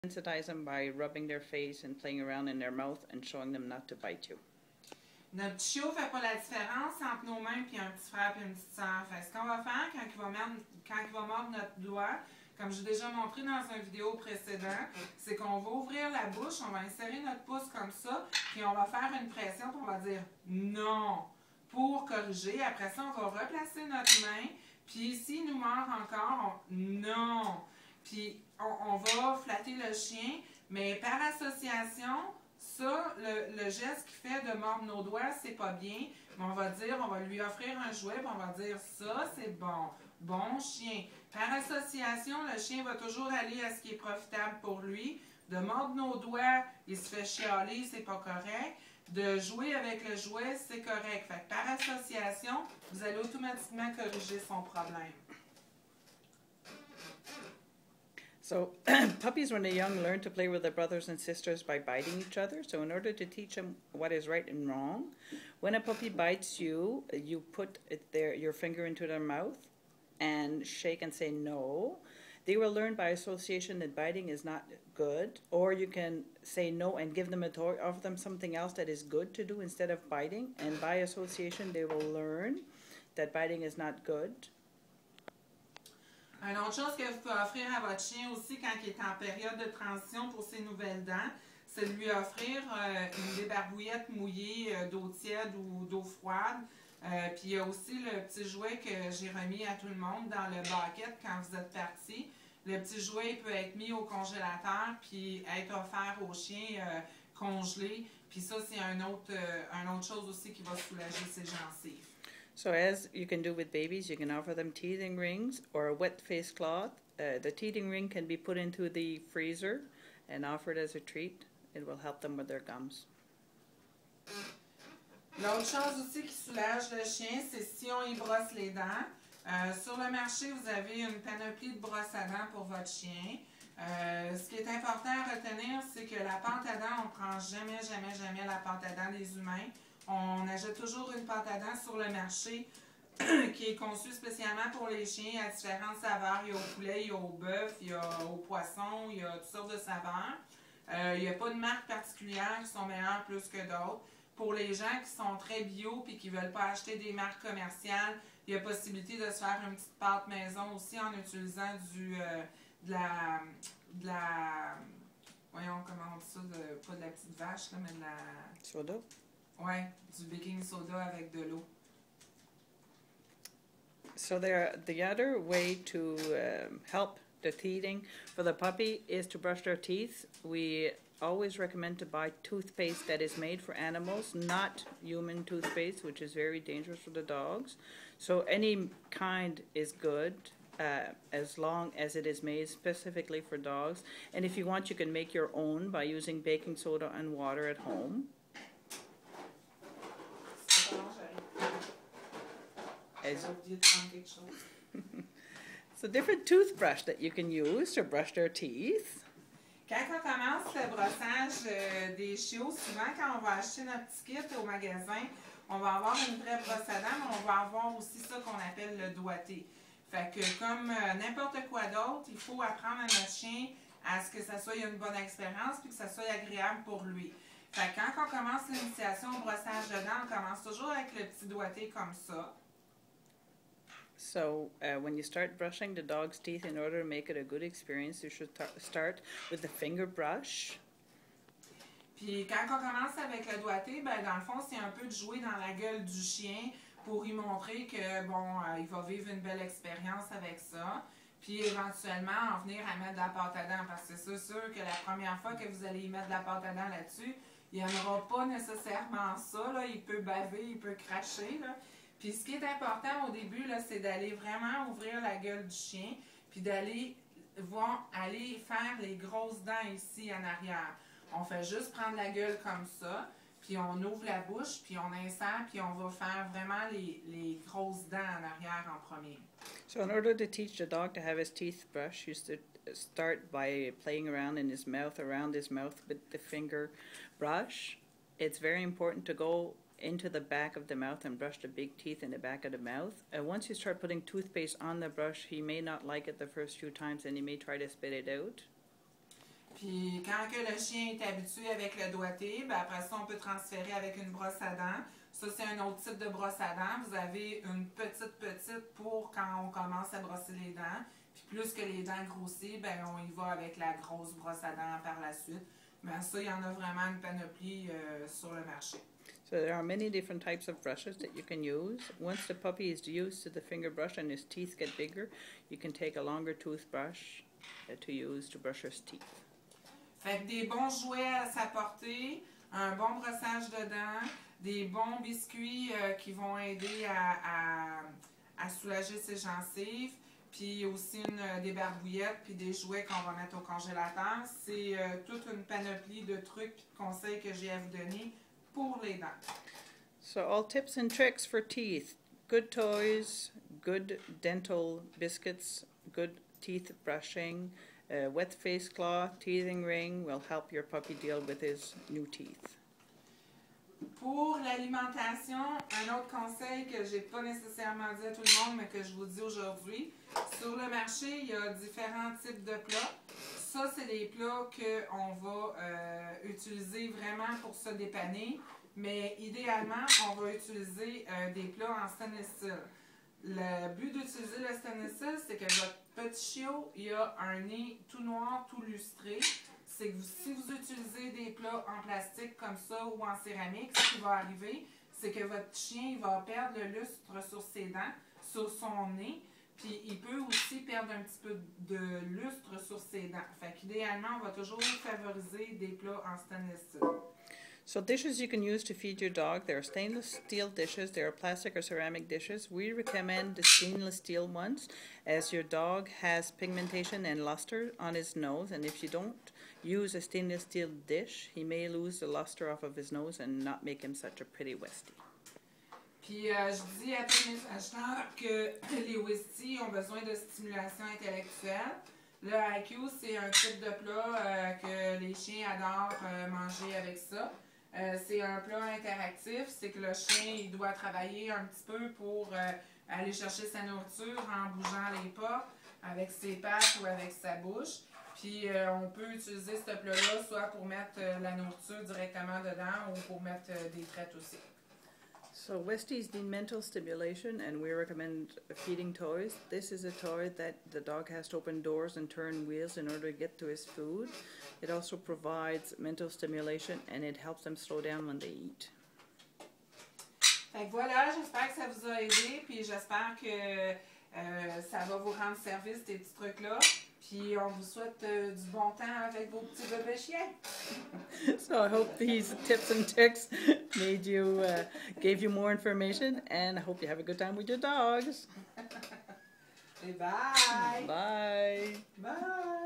Sensitize them by rubbing their face and playing around in their mouth and showing them not to bite you. Notre petit chiot fait pas la différence entre nos mains et un petit frère et une petite sœur. Fait ce qu'on va faire quand il va mordre notre doigt, comme j'ai déjà montré dans une vidéo précédente, c'est qu'on va ouvrir la bouche, on va insérer notre pouce comme ça, puis on va faire une pression, puis on va dire non pour corriger. Après ça, on va replacer notre main, puis s'il nous mord encore, non. Puis on va flatter le chien, mais par association, ça, le geste qu'il fait de mordre nos doigts, c'est pas bien. Mais on va lui offrir un jouet, puis on va dire ça, c'est bon. Bon chien. Par association, le chien va toujours aller à ce qui est profitable pour lui. De mordre nos doigts, il se fait chialer, c'est pas correct. De jouer avec le jouet, c'est correct. Fait que par association, vous allez automatiquement corriger son problème. So puppies, when they're young, learn to play with their brothers and sisters by biting each other. So in order to teach them what is right and wrong, when a puppy bites you, you put your finger into their mouth and shake and say no. They will learn by association that biting is not good, or you can say no and give them a toy, offer them something else that is good to do instead of biting, and by association they will learn that biting is not good. Une autre chose que vous pouvez offrir à votre chien aussi quand il est en période de transition pour ses nouvelles dents, c'est de lui offrir une débarbouillette mouillée d'eau tiède ou d'eau froide. Puis il y a aussi le petit jouet que j'ai remis à tout le monde dans le bucket quand vous êtes partis. Le petit jouet peut être mis au congélateur puis être offert au chien congelé. Puis ça, c'est une autre chose aussi qui va soulager ses gencives. So as you can do with babies, you can offer them teething rings or a wet face cloth. The teething ring can be put into the freezer and offered as a treat. It will help them with their gums. L'autre chose aussi qui soulage le chien, c'est si on y brosse les dents. Sur le marché, vous avez une panoplie de brosses à dents pour votre chien. Ce qui est important à retenir, c'est que la pâte à dents, on ne prend jamais la pâte à dents des humains. On achète toujours une pâte à dents sur le marché qui est conçue spécialement pour les chiens à différentes saveurs. Il y a au poulet, il y a au bœuf, il y a au poisson, il y a toutes sortes de saveurs. Il n'y a pas de marque particulière qui sont meilleures plus que d'autres. Pour les gens qui sont très bio et qui ne veulent pas acheter des marques commerciales, il y a possibilité de se faire une petite pâte maison aussi en utilisant voyons comment on dit ça, pas de la petite vache, là, mais de la... Soda? Ouais, du baking soda avec de l'eau. So the other way to help the teething for the puppy is to brush their teeth. We always recommend to buy toothpaste that is made for animals, not human toothpaste, which is very dangerous for the dogs. So any kind is good, as long as it is made specifically for dogs. And if you want, you can make your own by using baking soda and water at home. It's a different toothbrush that you can use to brush their teeth. Quand on commence le brossage des chiots, souvent quand on va acheter notre petit kit au magasin, on va avoir une vraie brosse à dents, mais on va avoir aussi ça qu'on appelle le doigté. Fait que comme n'importe quoi d'autre, il faut apprendre à notre chien à ce que ça soit une bonne expérience puis que ça soit agréable pour lui. Fait que quand on commence l'initiation au brossage de dents, on commence toujours avec le petit doigté comme ça. So when you start brushing the dog's teeth, in order to make it a good experience, you should start with the finger brush. Puis quand on commence avec le doigté, ben dans le fond, c'est un peu de jouer dans la gueule du chien pour lui montrer que bon, il va vivre une belle expérience avec ça. Puis éventuellement, en venir à mettre de la pâte à dents, parce que c'est sûr que la première fois que vous allez y mettre de la pâte à dents là-dessus, il n'y en aura pas nécessairement ça, là. Il peut baver, il peut cracher, là. Puis ce qui est important au début, là, c'est d'aller vraiment ouvrir la gueule du chien, puis d'aller aller faire les grosses dents ici en arrière. On fait juste prendre la gueule comme ça, puis on ouvre la bouche, puis on insère, puis on va faire vraiment les grosses dents en arrière en premier. So in order to teach the dog to have his teeth brushed, you start by playing around in his mouth, around his mouth with the finger brush. It's very important to go into the back of the mouth and brush the big teeth in the back of the mouth. Once you start putting toothpaste on the brush, he may not like it the first few times and he may try to spit it out. Puis quand que le chien est habitué avec le doigté, ben après ça, on peut transférer avec une brosse à dents. Ça, c'est un autre type de brosse à dents. Vous avez une petite pour quand on commence à brosser les dents. Puis plus que les dents grossissent, ben on y va avec la grosse brosse à dents par la suite. Mais ça, il y en a vraiment une panoplie sur le marché. So there are many different types of brushes that you can use. Once the puppy is used to the finger brush and his teeth get bigger, you can take a longer toothbrush to use to brush his teeth. Fait que des bons jouets à sa portée, un bon brossage de dents, des bons biscuits qui vont aider à soulager ses gencives, puis aussi des barbouillettes, puis des jouets qu'on va mettre au congélateur. C'est toute une panoplie de trucs et de conseils que j'ai à vous donner pour les dents. So all tips and tricks for teeth. Good toys, good dental biscuits, good teeth brushing, wet face cloth, teething ring will help your puppy deal with his new teeth. Pour l'alimentation, un autre conseil que j'ai pas nécessairement dit à tout le monde, mais que je vous dis aujourd'hui, sur le marché, il y a différents types de plats. Ça, c'est des plats qu'on va utiliser vraiment pour se dépanner, mais idéalement, on va utiliser des plats en stainless steel. Le but d'utiliser le stainless steel, c'est que votre petit chiot, il a un nez tout noir, tout lustré. C'est que si vous utilisez des plats en plastique comme ça ou en céramique, ce qui va arriver, c'est que votre chien il va perdre le lustre sur ses dents, sur son nez, puis il peut aussi perdre un petit peu de lustre sur ses dents. Fait qu'idéalement, on va toujours favoriser des plats en stainless steel. So dishes you can use to feed your dog. There are stainless steel dishes, there are plastic or ceramic dishes. We recommend the stainless steel ones as your dog has pigmentation and luster on his nose, and if you don't use a stainless steel dish, he may lose the luster off of his nose and not make him such a pretty Westie. Puis je dis à tous mes acheteurs que les Westies ont besoin de stimulation intellectuelle. Le IQ, c'est un type de plat que les chiens adorent manger avec ça. C'est un plat interactif, c'est que le chien il doit travailler un petit peu pour aller chercher sa nourriture en bougeant les pas avec ses pattes ou avec sa bouche. Puis on peut utiliser ce plat-là soit pour mettre la nourriture directement dedans ou pour mettre des traites aussi. So Westies need mental stimulation, and we recommend feeding toys. This is a toy that the dog has to open doors and turn wheels in order to get to his food. It also provides mental stimulation, and it helps them slow down when they eat. Fait que voilà, j'espère que ça vous a aidé, puis j'espère que ça va vous rendre service, ces petits trucs-là. Puis on vous souhaite du bon temps avec vos petits bébés chiens. So I hope these tips and tricks made you, gave you more information, and I hope you have a good time with your dogs. Et bye! Bye! Bye!